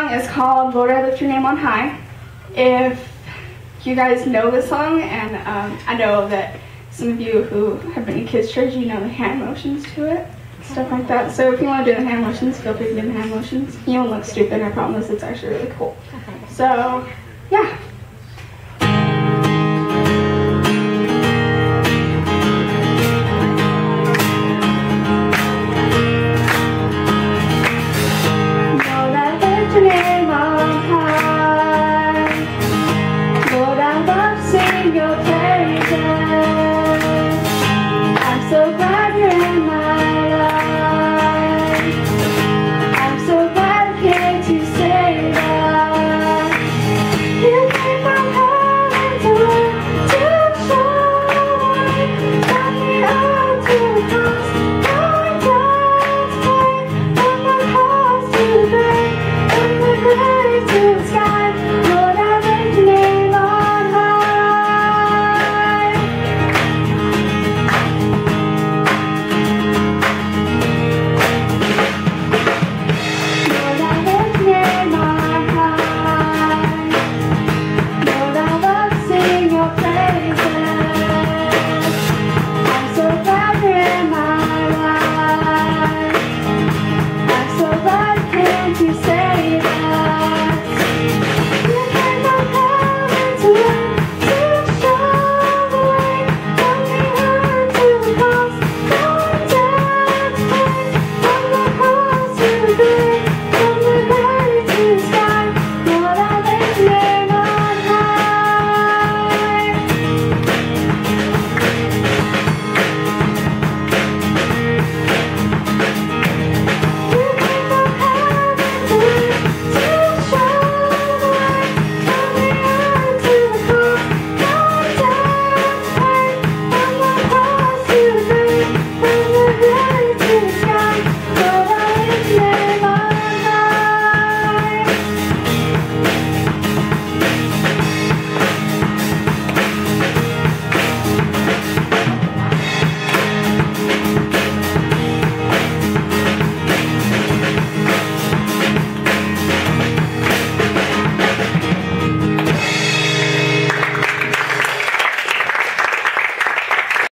song is called Lord, I Lift Your Name on High. If you guys know this song, and I know that some of you who have been in kids' church, you know the hand motions to it, stuff like that. So if you want to do the hand motions, feel free to do the hand motions. You don't look stupid, I promise, it's actually really cool. So, yeah.